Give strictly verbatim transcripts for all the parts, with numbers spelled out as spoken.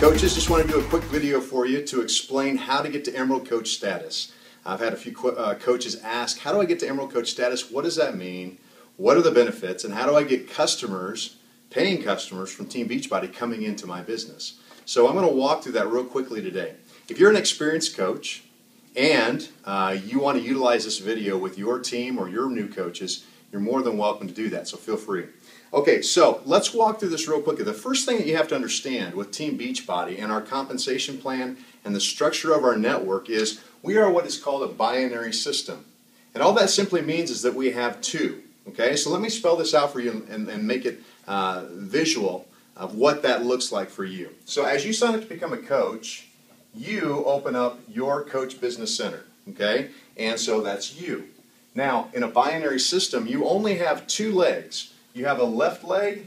Coaches, just want to do a quick video for you to explain how to get to Emerald Coach status. I've had a few uh, coaches ask, how do I get to Emerald Coach status? What does that mean? What are the benefits? And how do I get customers, paying customers from Team Beachbody coming into my business? So I'm going to walk through that real quickly today. If you're an experienced coach and uh, you want to utilize this video with your team or your new coaches, you're more than welcome to do that, so feel free. Okay, so let's walk through this real quickly. The first thing that you have to understand with Team Beachbody and our compensation plan and the structure of our network is we are what is called a binary system. And all that simply means is that we have two. Okay, so let me spell this out for you and, and make it uh, visual of what that looks like for you. So as you sign up to become a coach, you open up your Coach Business Center. Okay, and so that's you. Now, in a binary system, you only have two legs. You have a left leg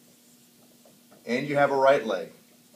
and you have a right leg.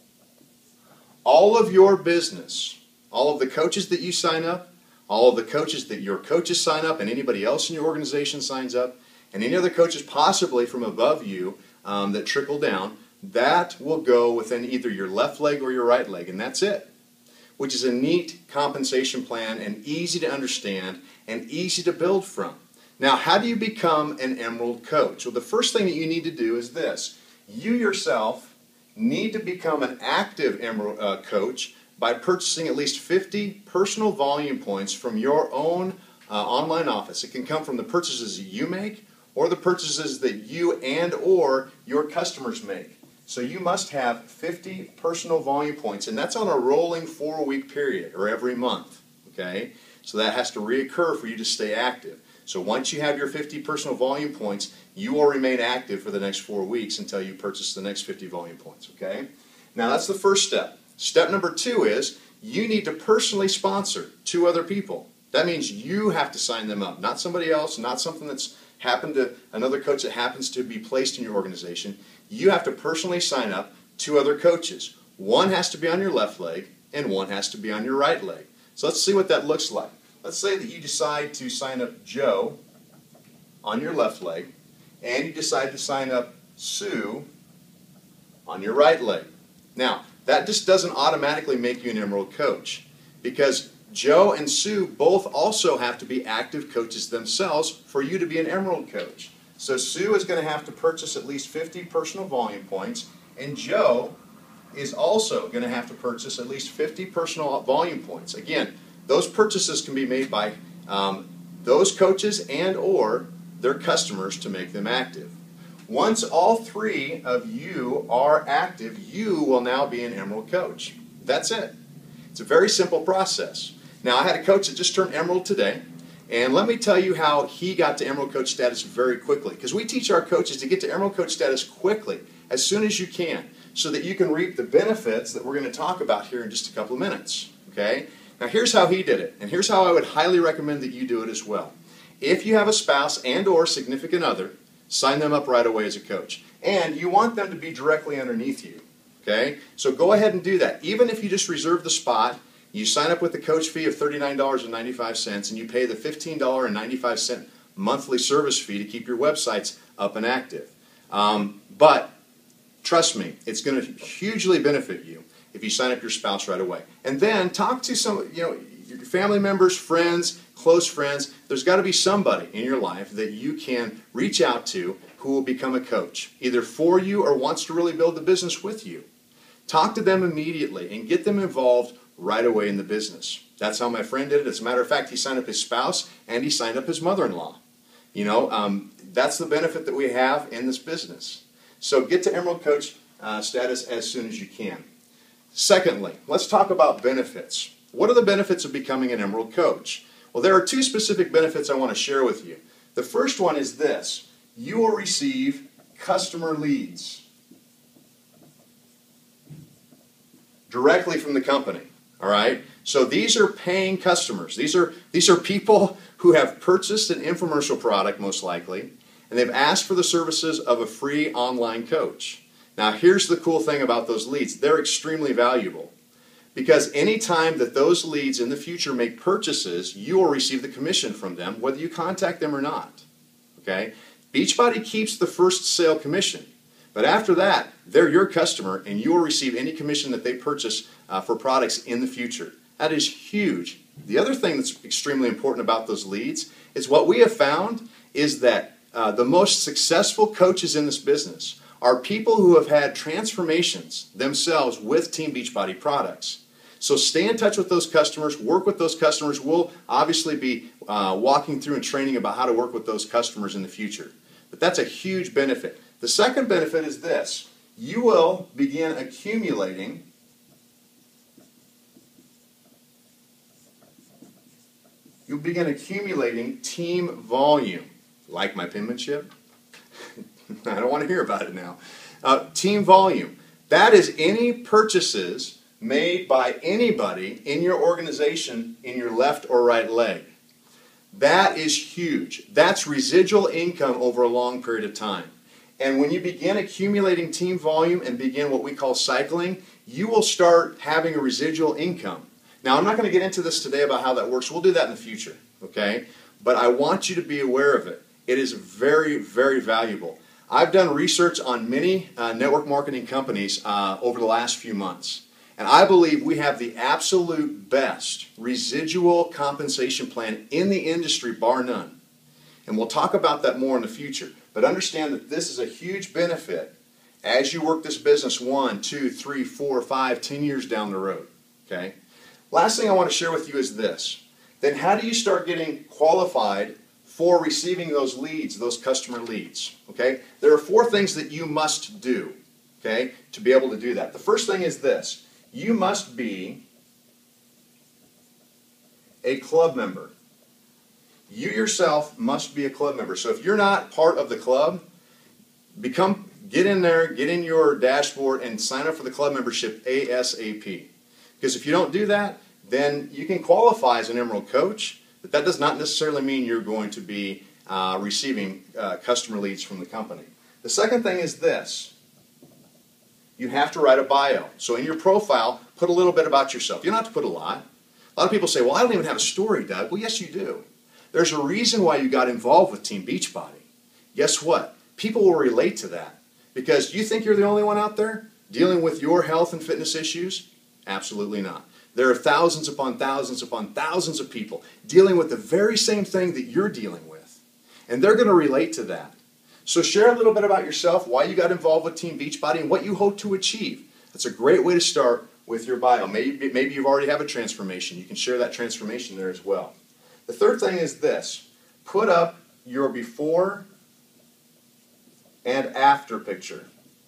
All of your business, all of the coaches that you sign up, all of the coaches that your coaches sign up and anybody else in your organization signs up, and any other coaches possibly from above you um, that trickle down, that will go within either your left leg or your right leg, and that's it. Which is a neat compensation plan and easy to understand and easy to build from. Now, how do you become an Emerald Coach? Well, the first thing that you need to do is this. You yourself need to become an active Emerald uh, Coach by purchasing at least fifty personal volume points from your own uh, online office. It can come from the purchases that you make or the purchases that you and or your customers make. So you must have fifty personal volume points, and that's on a rolling four-week period or every month. Okay? So that has to reoccur for you to stay active. So once you have your fifty personal volume points, you will remain active for the next four weeks until you purchase the next fifty volume points, okay? Now that's the first step. Step number two is you need to personally sponsor two other people. That means you have to sign them up, not somebody else, not something that's happened to another coach that happens to be placed in your organization. You have to personally sign up two other coaches. One has to be on your left leg and one has to be on your right leg. So let's see what that looks like. Let's say that you decide to sign up Joe on your left leg and you decide to sign up Sue on your right leg. Now, that just doesn't automatically make you an Emerald Coach because Joe and Sue both also have to be active coaches themselves for you to be an Emerald Coach. So Sue is going to have to purchase at least fifty personal volume points, and Joe is also going to have to purchase at least fifty personal volume points. Again, those purchases can be made by um, those coaches and or their customers to make them active. Once all three of you are active, you will now be an Emerald Coach. That's it. It's a very simple process. Now, I had a coach that just turned Emerald today, and let me tell you how he got to Emerald Coach status very quickly, because we teach our coaches to get to Emerald Coach status quickly, as soon as you can, so that you can reap the benefits that we're going to talk about here in just a couple of minutes. Okay? Now here's how he did it, and here's how I would highly recommend that you do it as well. If you have a spouse and or significant other, sign them up right away as a coach. And you want them to be directly underneath you. Okay? So go ahead and do that. Even if you just reserve the spot, you sign up with the coach fee of thirty-nine dollars and ninety-five cents and you pay the fifteen dollars and ninety-five cents monthly service fee to keep your websites up and active. Um, but trust me, it's going to hugely benefit you if you sign up your spouse right away. And then talk to some, you know, your family members, friends, close friends. There's got to be somebody in your life that you can reach out to who will become a coach, either for you or wants to really build the business with you. Talk to them immediately and get them involved right away in the business. That's how my friend did it. As a matter of fact, he signed up his spouse and he signed up his mother-in-law. You know, um, that's the benefit that we have in this business. So get to Emerald Coach uh, status as soon as you can. Secondly, let's talk about benefits. What are the benefits of becoming an Emerald Coach? Well, there are two specific benefits I want to share with you. The first one is this. You will receive customer leads directly from the company. All right? So these are paying customers. These are, these are people who have purchased an infomercial product, most likely, and they've asked for the services of a free online coach. Now, here's the cool thing about those leads. They're extremely valuable because any time that those leads in the future make purchases, you will receive the commission from them, whether you contact them or not. Okay? Beachbody keeps the first sale commission, But after that, they're your customer, and you will receive any commission that they purchase uh, for products in the future. That is huge. The other thing that's extremely important about those leads is what we have found is that uh, the most successful coaches in this business are people who have had transformations themselves with Team Beachbody products. So stay in touch with those customers, work with those customers. We'll obviously be uh, walking through and training about how to work with those customers in the future. But that's a huge benefit. The second benefit is this. You will begin accumulating you'll begin accumulating team volume. Like my penmanship? I don't want to hear about it now. Uh, team volume. That is any purchases made by anybody in your organization in your left or right leg. That is huge. That's residual income over a long period of time. And when you begin accumulating team volume and begin what we call cycling, you will start having a residual income. Now, I'm not going to get into this today about how that works. We'll do that in the future, okay? But I want you to be aware of it. It is very, very valuable. I've done research on many uh, network marketing companies uh, over the last few months. And I believe we have the absolute best residual compensation plan in the industry, bar none. And we'll talk about that more in the future. But understand that this is a huge benefit as you work this business one, two, three, four, five, ten years down the road. Okay? Last thing I want to share with you is this. Then how do you start getting qualified for receiving those leads, those customer leads? Okay? There are four things that you must do, okay, to be able to do that. The first thing is this. You must be a club member. You yourself must be a club member. So if you're not part of the club, become, get in there, get in your dashboard and sign up for the club membership ASAP. Because if you don't do that, then you can qualify as an Emerald Coach, but that does not necessarily mean you're going to be uh, receiving uh, customer leads from the company. The second thing is this. You have to write a bio. So in your profile, put a little bit about yourself. You don't have to put a lot. A lot of people say, well, I don't even have a story, Doug. Well, yes, you do. There's a reason why you got involved with Team Beachbody. Guess what? People will relate to that. Because you think you're the only one out there dealing with your health and fitness issues? Absolutely not. There are thousands upon thousands upon thousands of people dealing with the very same thing that you're dealing with. And they're going to relate to that. So share a little bit about yourself, why you got involved with Team Beachbody, and what you hope to achieve. That's a great way to start with your bio. Maybe, maybe you've already have a transformation. You can share that transformation there as well. The third thing is this. Put up your before and after picture.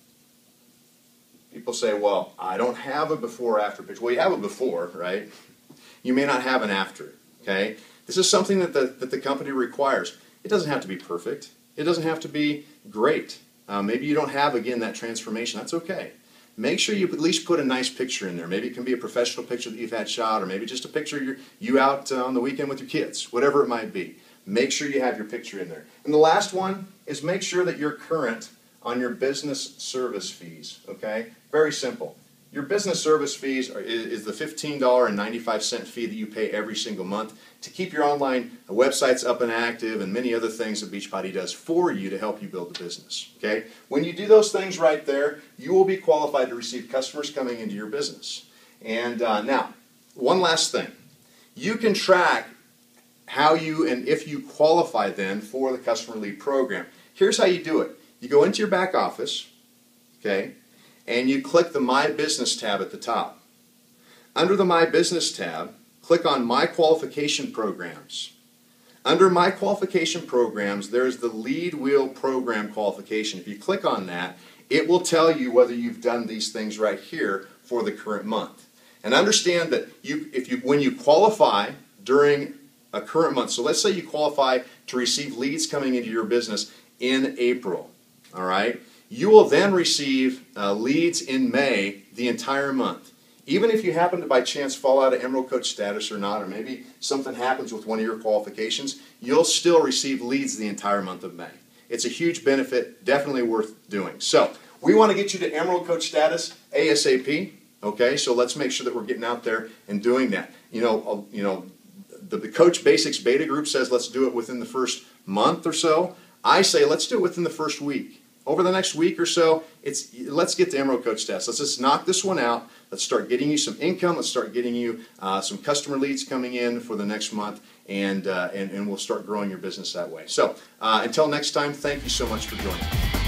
People say, well, I don't have a before or after picture. Well, you have a before, right? You may not have an after, okay? This is something that the, that the company requires. It doesn't have to be perfect. It doesn't have to be great. Uh, maybe you don't have, again, that transformation. That's okay. Make sure you at least put a nice picture in there. Maybe it can be a professional picture that you've had shot, or maybe just a picture of your, you out uh, on the weekend with your kids, whatever it might be. Make sure you have your picture in there. And the last one is make sure that you're current on your business service fees, okay? Very simple. Your business service fees are, is the fifteen dollars and ninety-five cents fee that you pay every single month to keep your online websites up and active and many other things that Beachbody does for you to help you build the business, okay? When you do those things right there, you will be qualified to receive customers coming into your business. And uh, now, one last thing. You can track how you and if you qualify then for the customer lead program. Here's how you do it. You go into your back office, okay, and you click the My Business tab at the top. Under the My Business tab, click on My Qualification Programs. Under My Qualification Programs, there's the Lead Wheel Program Qualification. If you click on that, it will tell you whether you've done these things right here for the current month. And understand that you, if you, when you qualify during a current month, so let's say you qualify to receive leads coming into your business in April, all right? You will then receive uh, leads in May the entire month. Even if you happen to by chance fall out of Emerald Coach status or not, or maybe something happens with one of your qualifications, you'll still receive leads the entire month of May. It's a huge benefit, definitely worth doing. So we want to get you to Emerald Coach status ASAP, okay? So let's make sure that we're getting out there and doing that. You know, uh, you know, the, the Coach Basics beta group says let's do it within the first month or so. I say let's do it within the first week. over the next week or so, it's let's get the Emerald Coach test. Let's just knock this one out. Let's start getting you some income. Let's start getting you uh, some customer leads coming in for the next month, and, uh, and, and we'll start growing your business that way. So uh, until next time, thank you so much for joining.